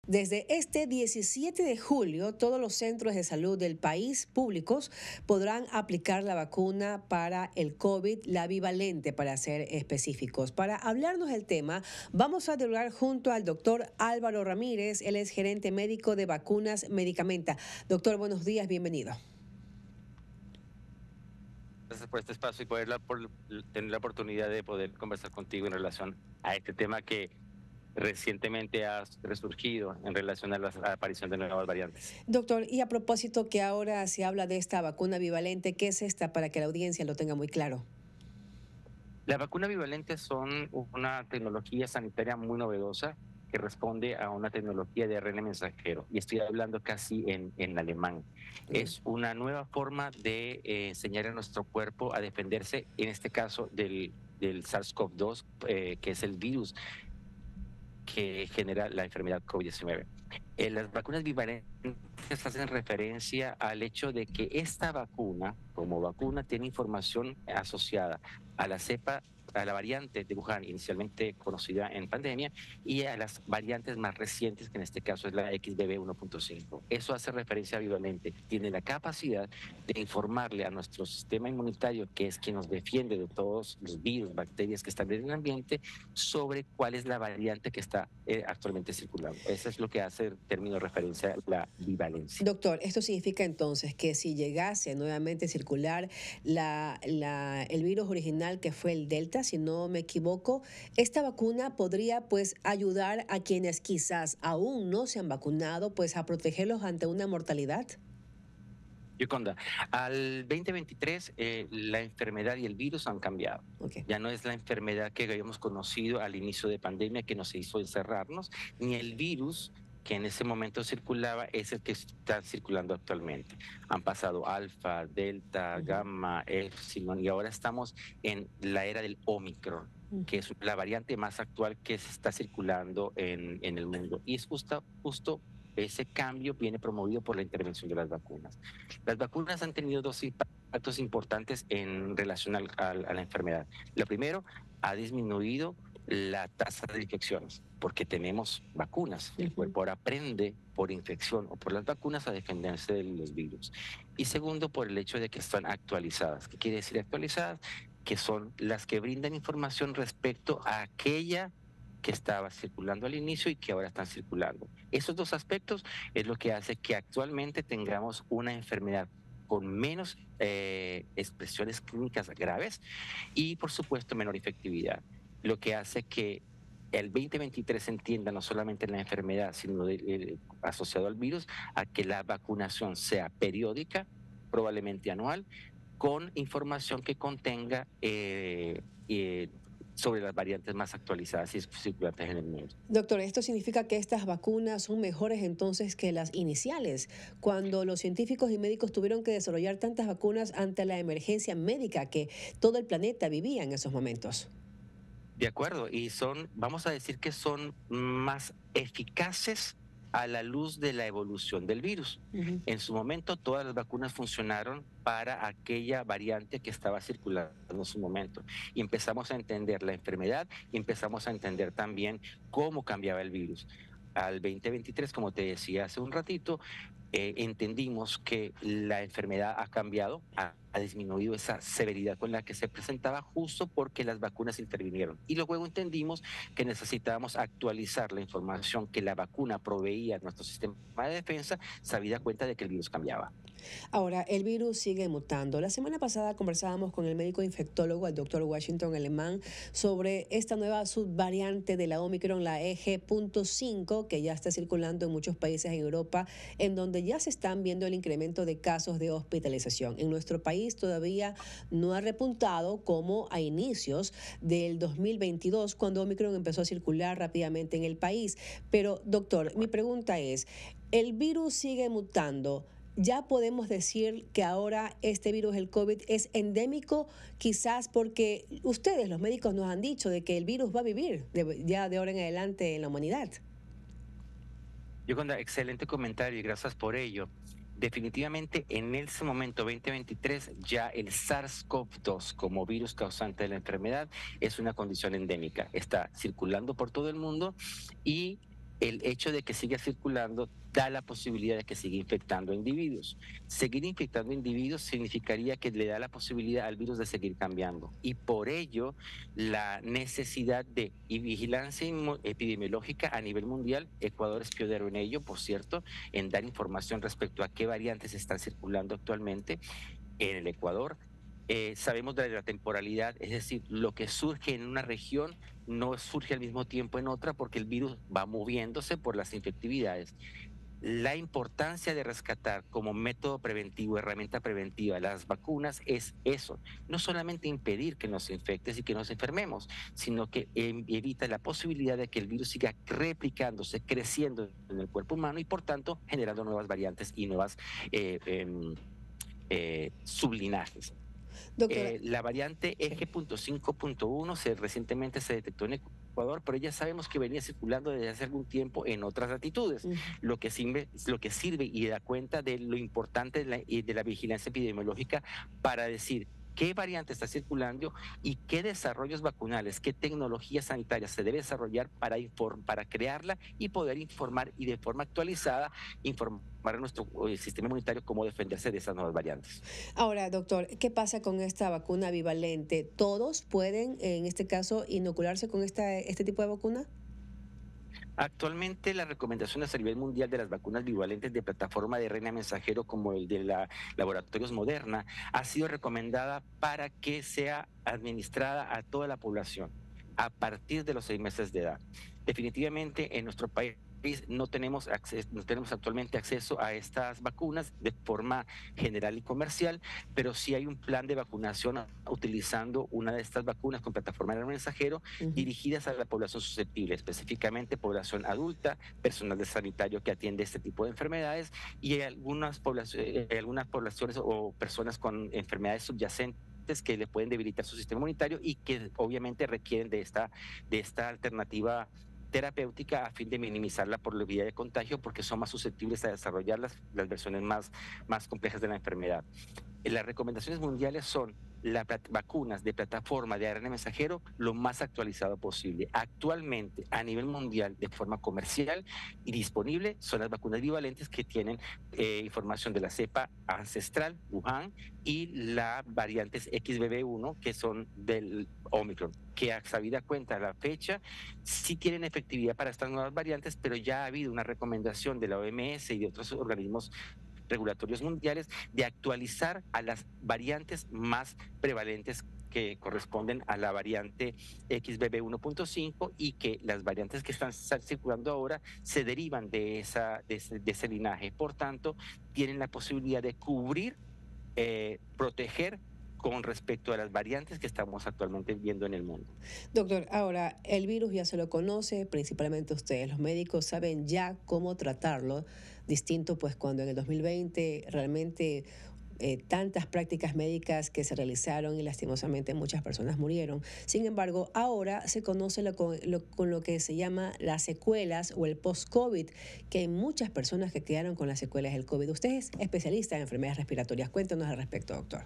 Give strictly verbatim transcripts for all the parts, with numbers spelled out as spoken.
Desde este diecisiete de julio, todos los centros de salud del país públicos podrán aplicar la vacuna para el COVID, la bivalente para ser específicos. Para hablarnos del tema, vamos a dialogar junto al doctor Álvaro Ramírez, él es gerente médico de Vacunas Medicamenta. Doctor, buenos días, bienvenido. Gracias por este espacio y poder la, por, tener la oportunidad de poder conversar contigo en relación a este tema que recientemente ha resurgido en relación a la aparición de nuevas variantes. Doctor, y a propósito que ahora se habla de esta vacuna bivalente, ¿qué es esta para que la audiencia lo tenga muy claro? La vacuna bivalente son una tecnología sanitaria muy novedosa que responde a una tecnología de A R N mensajero, y estoy hablando casi en, en alemán. Bien. Es una nueva forma de eh, enseñar a nuestro cuerpo a defenderse, en este caso del, del SARS CoV dos, eh, que es el virus que genera la enfermedad COVID diecinueve. Eh, las vacunas bivalentes hacen referencia al hecho de que esta vacuna, como vacuna, tiene información asociada a la cepa, a la variante de Wuhan, inicialmente conocida en pandemia, y a las variantes más recientes, que en este caso es la X B B uno punto cinco. Eso hace referencia a bivalente. Tiene la capacidad de informarle a nuestro sistema inmunitario, que es quien nos defiende de todos los virus, bacterias que están en el ambiente, sobre cuál es la variante que está eh, actualmente circulando. Eso es lo que hace el término de referencia a la bivalencia. Doctor, esto significa entonces que si llegase nuevamente a circular la, la, el virus original que fue el Delta, si no me equivoco, esta vacuna podría pues ayudar a quienes quizás aún no se han vacunado, pues a protegerlos ante una mortalidad. Yoconda, al veinte veintitrés eh, la enfermedad y el virus han cambiado. Okay. Ya no es la enfermedad que habíamos conocido al inicio de pandemia que nos hizo encerrarnos, ni el virus que en ese momento circulaba es el que está circulando actualmente. Han pasado alfa, delta, uh-huh. gamma, epsilon, y ahora estamos en la era del Omicron, uh-huh. que es la variante más actual que se está circulando en, en el mundo. Y es justo, justo ese cambio viene promovido por la intervención de las vacunas. Las vacunas han tenido dos impactos importantes en relación al, al, a la enfermedad. Lo primero, ha disminuido la tasa de infecciones, porque tenemos vacunas. El cuerpo ahora aprende por infección o por las vacunas a defenderse de los virus. Y segundo, por el hecho de que están actualizadas. ¿Qué quiere decir actualizadas? Que son las que brindan información respecto a aquella que estaba circulando al inicio y que ahora están circulando. Esos dos aspectos es lo que hace que actualmente tengamos una enfermedad con menos eh, expresiones clínicas graves y, por supuesto, menor efectividad, lo que hace que el veinte veintitrés se entienda no solamente la enfermedad, sino de, de, asociado al virus, a que la vacunación sea periódica, probablemente anual, con información que contenga eh, eh, sobre las variantes más actualizadas y circulantes en el mundo. Doctor, ¿esto significa que estas vacunas son mejores entonces que las iniciales, cuando los científicos y médicos tuvieron que desarrollar tantas vacunas ante la emergencia médica que todo el planeta vivía en esos momentos? De acuerdo, y son, vamos a decir que son más eficaces a la luz de la evolución del virus. Uh-huh. En su momento todas las vacunas funcionaron para aquella variante que estaba circulando en su momento. Y empezamos a entender la enfermedad y empezamos a entender también cómo cambiaba el virus. Al veinte veintitrés, como te decía hace un ratito, eh, entendimos que la enfermedad ha cambiado, ha, ha disminuido esa severidad con la que se presentaba justo porque las vacunas intervinieron. Y luego entendimos que necesitábamos actualizar la información que la vacuna proveía a nuestro sistema de defensa, sabida cuenta de que el virus cambiaba. Ahora, el virus sigue mutando. La semana pasada conversábamos con el médico infectólogo, el doctor Washington Alemán, sobre esta nueva subvariante de la Omicron, la E G punto cinco, que ya está circulando en muchos países en Europa, en donde ya se están viendo el incremento de casos de hospitalización. En nuestro país todavía no ha repuntado como a inicios del dos mil veintidós, cuando Omicron empezó a circular rápidamente en el país. Pero, doctor, mi pregunta es, ¿el virus sigue mutando? ¿Ya podemos decir que ahora este virus, el COVID, es endémico? Quizás porque ustedes, los médicos, nos han dicho de que el virus va a vivir de, ya de ahora en adelante en la humanidad. Yoconda, excelente comentario y gracias por ello. Definitivamente en ese momento veinte veintitrés ya el SARS CoV dos como virus causante de la enfermedad es una condición endémica. Está circulando por todo el mundo y el hecho de que siga circulando da la posibilidad de que siga infectando a individuos. Seguir infectando a individuos significaría que le da la posibilidad al virus de seguir cambiando. Y por ello, la necesidad de y vigilancia epidemiológica a nivel mundial, Ecuador es pionero en ello, por cierto, en dar información respecto a qué variantes están circulando actualmente en el Ecuador. Eh, sabemos de la temporalidad, es decir, lo que surge en una región no surge al mismo tiempo en otra porque el virus va moviéndose por las infectividades. La importancia de rescatar como método preventivo, herramienta preventiva, las vacunas es eso, no solamente impedir que nos infectes y que nos enfermemos, sino que evita la posibilidad de que el virus siga replicándose, creciendo en el cuerpo humano y por tanto generando nuevas variantes y nuevas eh, eh, eh, sublinajes. Eh, la variante E G punto cinco punto uno se, recientemente se detectó en Ecuador, pero ya sabemos que venía circulando desde hace algún tiempo en otras latitudes, uh-huh. lo, que sirve, lo que sirve y da cuenta de lo importante de la, de la vigilancia epidemiológica para decir qué variante está circulando y qué desarrollos vacunales, qué tecnología sanitaria se debe desarrollar para, inform, para crearla y poder informar y de forma actualizada informar a nuestro sistema inmunitario cómo defenderse de esas nuevas variantes. Ahora, doctor, ¿qué pasa con esta vacuna bivalente? ¿Todos pueden, en este caso, inocularse con esta, este tipo de vacuna? Actualmente las recomendaciones a nivel mundial de las vacunas bivalentes de plataforma de R N A mensajero como el de la Laboratorios Moderna ha sido recomendada para que sea administrada a toda la población a partir de los seis meses de edad. Definitivamente en nuestro país no tenemos, acceso, no tenemos actualmente acceso a estas vacunas de forma general y comercial, pero sí hay un plan de vacunación utilizando una de estas vacunas con plataforma de mensajero uh-huh. dirigidas a la población susceptible, específicamente población adulta, personal de sanitario que atiende este tipo de enfermedades y hay algunas poblaciones, hay algunas poblaciones o personas con enfermedades subyacentes que le pueden debilitar su sistema inmunitario y que obviamente requieren de esta, de esta alternativa terapéutica a fin de minimizar la probabilidad de contagio porque son más susceptibles a desarrollar las, las versiones más, más complejas de la enfermedad. Las recomendaciones mundiales son las vacunas de plataforma de A R N A mensajero lo más actualizado posible. Actualmente, a nivel mundial, de forma comercial y disponible, son las vacunas bivalentes que tienen eh, información de la cepa ancestral, Wuhan, y las variantes X B B uno, que son del Omicron, que a sabida cuenta a la fecha sí tienen efectividad para estas nuevas variantes, pero ya ha habido una recomendación de la O M S y de otros organismos regulatorios mundiales de actualizar a las variantes más prevalentes que corresponden a la variante X B B uno punto cinco y que las variantes que están circulando ahora se derivan de, esa, de, ese, de ese linaje. Por tanto, tienen la posibilidad de cubrir, eh, proteger con respecto a las variantes que estamos actualmente viendo en el mundo. Doctor, ahora, el virus ya se lo conoce, principalmente ustedes, los médicos saben ya cómo tratarlo, distinto pues cuando en el dos mil veinte realmente eh, tantas prácticas médicas que se realizaron y lastimosamente muchas personas murieron. Sin embargo, ahora se conoce lo, con, lo, con lo que se llama las secuelas o el post-COVID, que hay muchas personas que quedaron con las secuelas del COVID. Usted es especialista en enfermedades respiratorias. Cuéntanos al respecto, doctor.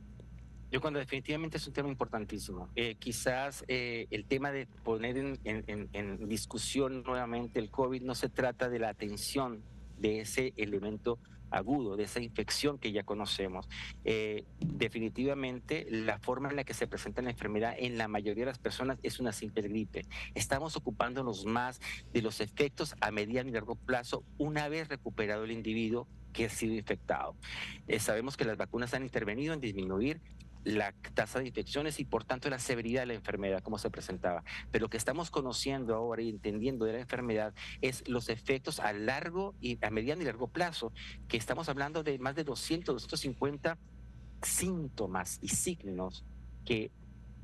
Yo cuando definitivamente es un tema importantísimo. Eh, quizás eh, el tema de poner en, en, en discusión nuevamente el COVID no se trata de la atención de ese elemento agudo, de esa infección que ya conocemos. Eh, definitivamente la forma en la que se presenta la enfermedad en la mayoría de las personas es una simple gripe. Estamos ocupándonos más de los efectos a mediano y largo plazo una vez recuperado el individuo que ha sido infectado. Eh, sabemos que las vacunas han intervenido en disminuir la tasa de infecciones y por tanto la severidad de la enfermedad como se presentaba. Pero lo que estamos conociendo ahora y entendiendo de la enfermedad es los efectos a largo y a mediano y largo plazo, que estamos hablando de más de doscientos, doscientos cincuenta síntomas y signos que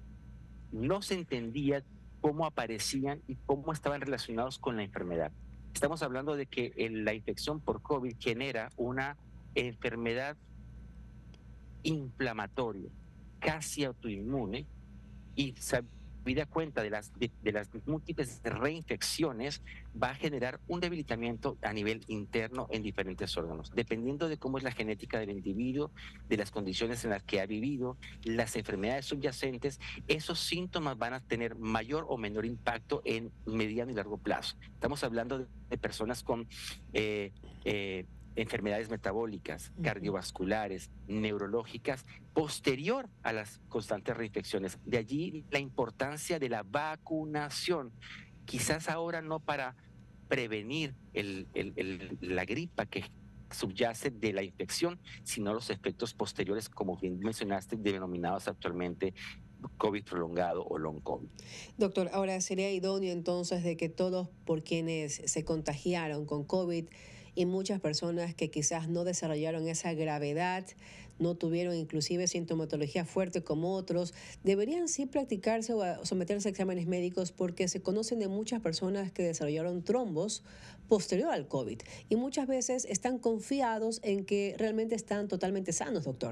no se entendía cómo aparecían y cómo estaban relacionados con la enfermedad. Estamos hablando de que la infección por COVID genera una enfermedad inflamatoria, casi autoinmune, y sabemos habida cuenta de las, de, de las múltiples reinfecciones, va a generar un debilitamiento a nivel interno en diferentes órganos. Dependiendo de cómo es la genética del individuo, de las condiciones en las que ha vivido, las enfermedades subyacentes, esos síntomas van a tener mayor o menor impacto en mediano y largo plazo. Estamos hablando de, de personas con eh, eh, enfermedades metabólicas, cardiovasculares, neurológicas, posterior a las constantes reinfecciones. De allí la importancia de la vacunación, quizás ahora no para prevenir el, el, el, la gripa que subyace de la infección, sino los efectos posteriores, como bien mencionaste, denominados actualmente COVID prolongado o long COVID. Doctor, ahora sería idóneo entonces de que todos por quienes se contagiaron con COVID y muchas personas que quizás no desarrollaron esa gravedad, no tuvieron inclusive sintomatología fuerte como otros, deberían sí practicarse o someterse a exámenes médicos porque se conocen de muchas personas que desarrollaron trombos posterior al COVID y muchas veces están confiados en que realmente están totalmente sanos, doctor.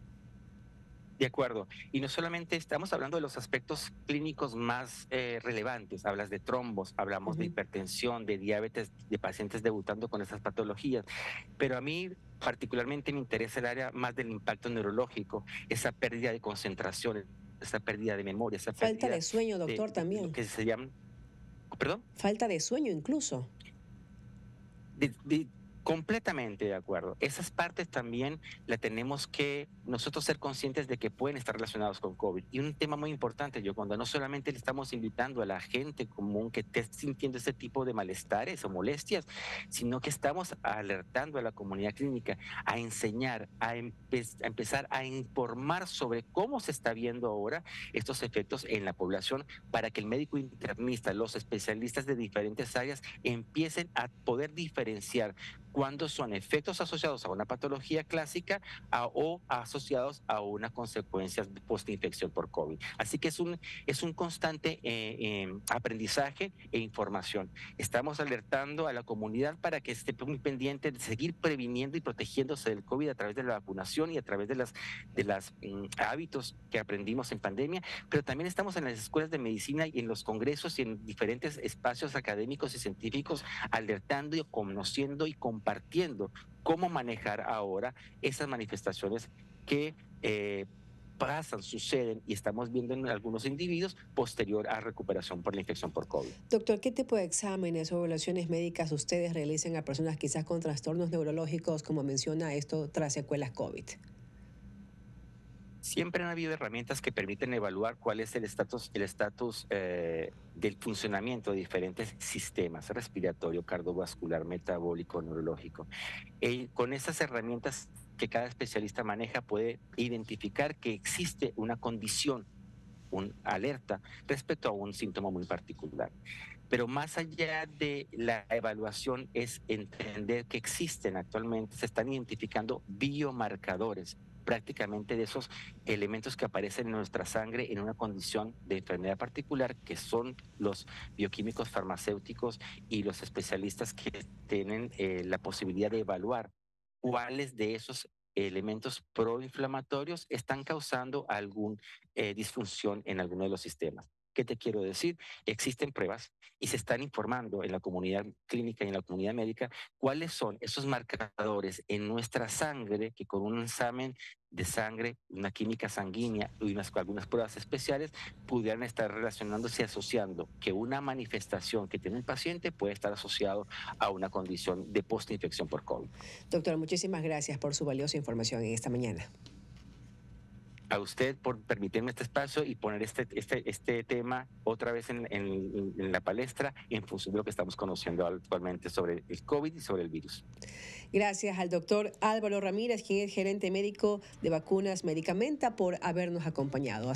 De acuerdo. Y no solamente estamos hablando de los aspectos clínicos más eh, relevantes, hablas de trombos, hablamos uh-huh. de hipertensión, de diabetes, de pacientes debutando con esas patologías, pero a mí particularmente me interesa el área más del impacto neurológico, esa pérdida de concentración, esa pérdida de memoria, esa falta pérdida de sueño, doctor, de, también. De lo que se llama, ¿perdón? Falta de sueño incluso. De, de, Completamente de acuerdo. Esas partes también la tenemos que nosotros ser conscientes de que pueden estar relacionados con COVID. Y un tema muy importante, yo cuando no solamente le estamos invitando a la gente común que esté sintiendo ese tipo de malestares o molestias, sino que estamos alertando a la comunidad clínica a enseñar, a, empe a empezar a informar sobre cómo se está viendo ahora estos efectos en la población para que el médico internista, los especialistas de diferentes áreas empiecen a poder diferenciar cuando son efectos asociados a una patología clásica a, o asociados a una consecuencia postinfección por COVID. Así que es un, es un constante eh, eh, aprendizaje e información. Estamos alertando a la comunidad para que esté muy pendiente de seguir previniendo y protegiéndose del COVID a través de la vacunación y a través de los de las, um, hábitos que aprendimos en pandemia, pero también estamos en las escuelas de medicina y en los congresos y en diferentes espacios académicos y científicos alertando y conociendo y compartiendo compartiendo cómo manejar ahora esas manifestaciones que eh, pasan, suceden y estamos viendo en algunos individuos posterior a recuperación por la infección por COVID. Doctor, ¿qué tipo de exámenes o evaluaciones médicas ustedes realizan a personas quizás con trastornos neurológicos, como menciona esto, tras secuelas COVID? Siempre han habido herramientas que permiten evaluar cuál es el estatus el estatus eh, del funcionamiento de diferentes sistemas, respiratorio, cardiovascular, metabólico, neurológico. Eh, con esas herramientas que cada especialista maneja puede identificar que existe una condición, una alerta respecto a un síntoma muy particular. Pero más allá de la evaluación es entender que existen actualmente, se están identificando biomarcadores prácticamente de esos elementos que aparecen en nuestra sangre en una condición de enfermedad particular, que son los bioquímicos farmacéuticos y los especialistas que tienen eh, la posibilidad de evaluar cuáles de esos elementos proinflamatorios están causando alguna eh, disfunción en alguno de los sistemas. ¿Qué te quiero decir? Existen pruebas y se están informando en la comunidad clínica y en la comunidad médica cuáles son esos marcadores en nuestra sangre que con un examen de sangre, una química sanguínea y unas, algunas pruebas especiales pudieran estar relacionándose y asociando que una manifestación que tiene un paciente puede estar asociado a una condición de postinfección por COVID. Doctor, muchísimas gracias por su valiosa información en esta mañana. A usted por permitirme este espacio y poner este, este, este tema otra vez en, en, en la palestra en función de lo que estamos conociendo actualmente sobre el COVID y sobre el virus. Gracias al doctor Álvaro Ramírez, quien es gerente médico de Vacunas Medicamenta, por habernos acompañado.